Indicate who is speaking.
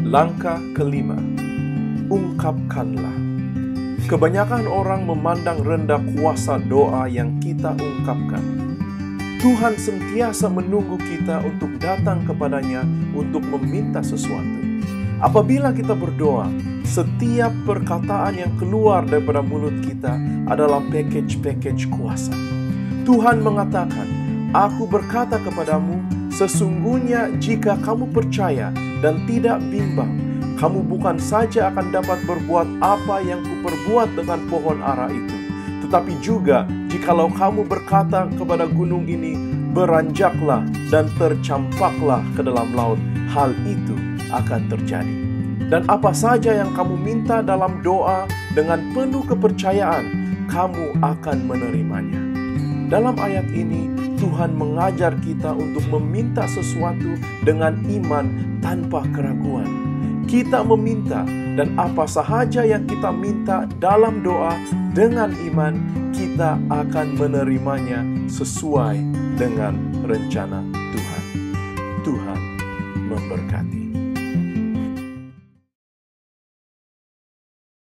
Speaker 1: Langkah kelima, ungkapkanlah. Kebanyakan orang memandang rendah kuasa doa yang kita ungkapkan. Tuhan sentiasa menunggu kita untuk datang kepadanya untuk meminta sesuatu. Apabila kita berdoa, setiap perkataan yang keluar daripada mulut kita adalah package kuasa. Tuhan mengatakan, "Aku berkata kepadamu, sesungguhnya jika kamu percaya dan tidak bimbang, kamu bukan saja akan dapat berbuat apa yang kuperbuat dengan pohon ara itu, tetapi juga jikalau kamu berkata kepada gunung ini, beranjaklah dan tercampaklah ke dalam laut, hal itu akan terjadi. Dan apa saja yang kamu minta dalam doa dengan penuh kepercayaan, kamu akan menerimanya." Dalam ayat ini, Tuhan mengajar kita untuk meminta sesuatu dengan iman tanpa keraguan. Kita meminta, dan apa sahaja yang kita minta dalam doa dengan iman, kita akan menerimanya sesuai dengan rencana Tuhan. Tuhan memberkati.